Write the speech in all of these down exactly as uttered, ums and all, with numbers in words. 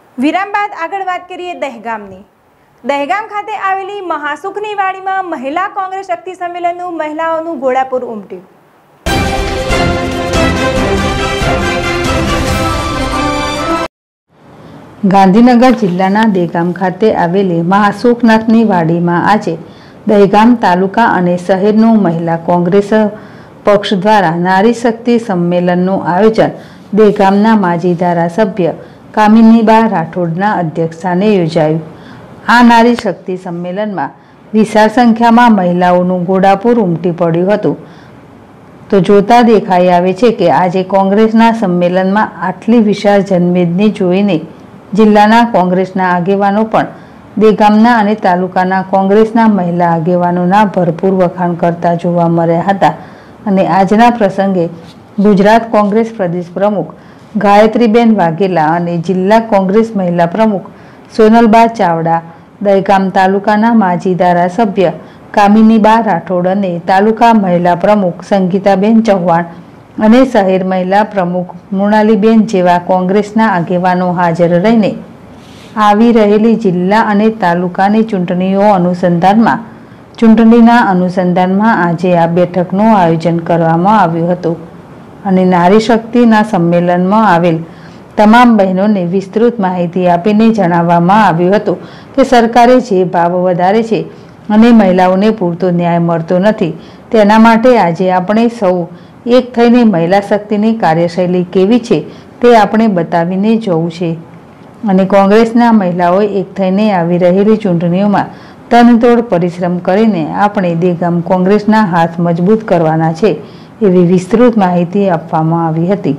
વિરામ બાદ આગળ વાત કરીએ દહેગામની। દહેગામ ખાતે આવેલી મહાસુખની વાડીમાં મહિલા કોંગ્રેસ શક્તિ સંમેલનનું મહિલાઓનું ઘોડાપુર ઉમટ્યું। ગાંધીનગર જિલ્લાના દહેગામ ખાતે આવેલી મહાસુખનાથની વાડીમાં આજે દહેગામ તાલુકા અને શહેરનું મહિલા કોંગ્રેસ પક્ષ દ્વારા નારી શક્તિ સંમેલનનું આયોજન દહેગામના માજી ધારાસભ્ય કામિનીબા રાઠોડના અધ્યક્ષસ્થાને યોજાયું। આ નારી શક્તિ સંમેલનમાં વિશાળ સંખ્યામાં મહિલાઓનું ઘોડાપુર ઉમટી પડ્યું હતું। તો જોતા દેખાઈ આવે છે કે આજે કોંગ્રેસના સંમેલનમાં આટલી વિશાળ જનમેદની જોઈને જિલ્લાના કોંગ્રેસના આગેવાનો પણ દહેગામના અને તાલુકાના કોંગ્રેસના મહિલા આગેવાનોના ભરપૂર વખાણ કરતા જોવા મળ્યા હતા। અને આજના પ્રસંગે ગુજરાત કોંગ્રેસ પ્રદેશ પ્રમુખ ગાયત્રીબેન વાઘેલા અને જિલ્લા કોંગ્રેસ મહિલા પ્રમુખ સોનલબા ચાવડા, દહેગામ તાલુકાના માજી ધારાસભ્ય કામિનીબા રાઠોડ અને તાલુકા મહિલા પ્રમુખ સંગીતાબેન ચૌહાણ અને શહેર મહિલા પ્રમુખ મૃણાલીબેન જેવા કોંગ્રેસના આગેવાનો હાજર રહીને આવી રહેલી જિલ્લા અને તાલુકાની ચૂંટણીઓ અનુસંધાનમાં ચૂંટણીના અનુસંધાનમાં આજે આ બેઠકનું આયોજન કરવામાં આવ્યું હતું અને નારી શક્તિના સંમેલનમાં આવેલ તમામ બહેનોને વિસ્તૃત માહિતી આપીને જણાવવામાં આવ્યું હતું કે સરકારે જે ભાવ વધારે છે અને મહિલાઓને પૂરતો ન્યાય મળતો નથી, તેના માટે આજે આપણે સૌ એક થઈને મહિલા શક્તિની કાર્યશૈલી કેવી છે તે આપણે બતાવીને જવું છે અને કોંગ્રેસના મહિલાઓએ એક થઈને આવી રહેલી ચૂંટણીઓમાં તનતોડ પરિશ્રમ કરીને આપણે દહેગામ કોંગ્રેસના હાથ મજબૂત કરવાના છે એવી વિસ્તૃત માહિતી આપવામાં આવી હતી।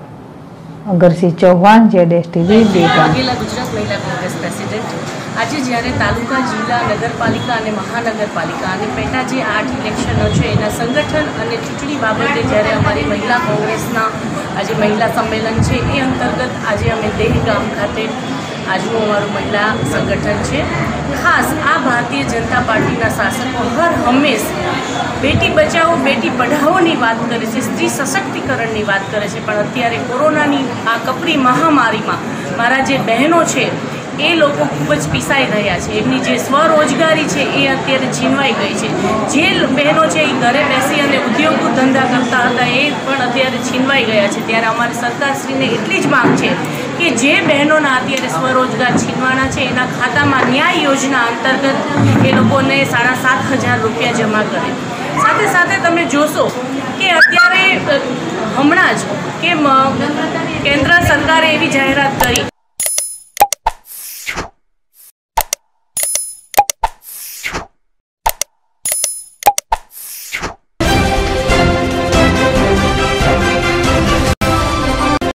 અગરસિંહ ચૌહાણ, જેડેશ ટીવી, દહેગામ। ગુજરાત મહિલા કોંગ્રેસ પ્રેસિડેન્ટ આજે જ્યારે તાલુકા, જિલ્લા, નગરપાલિકા અને મહાનગરપાલિકા અને પેટા જે આઠ ઇલેક્શનો છે એના સંગઠન અને ચૂંટણી બાબતે જ્યારે અમારી મહિલા કોંગ્રેસના આજે મહિલા સંમેલન છે એ અંતર્ગત આજે અમે દહેગામ ખાતે આજનું અમારું મહિલા સંગઠન છે। ખાસ આ ભારતીય જનતા પાર્ટીના શાસકો હર હંમેશ બેટી બચાવો બેટી પઢાઓની વાત કરે છે, સ્ત્રી સશક્તિકરણની વાત કરે છે, પણ અત્યારે કોરોનાની આ કપરી મહામારીમાં મારા જે બહેનો છે એ લોકો ખૂબ જ પીસાઈ રહ્યા છે। એમની જે સ્વરોજગારી છે એ અત્યારે છીનવાઈ ગઈ છે। જે બહેનો છે એ ઘરે બેસી અને ઉદ્યોગો ધંધા કરતા હતા એ પણ અત્યારે છીનવાઈ ગયા છે। ત્યારે અમારી સરકારશ્રીને એટલી જ માંગ છે કે જે બહેનોના અત્યારે સ્વરોજગાર છીનવાના છે એના ખાતામાં ન્યાય યોજના અંતર્ગત એ લોકોને સાડા સાત હજાર રૂપિયા જમા કરે। સાથે સાથે તમે જોશો કે અત્યારે હમણાં જ કે કેન્દ્ર સરકારે એવી જાહેરાત કરી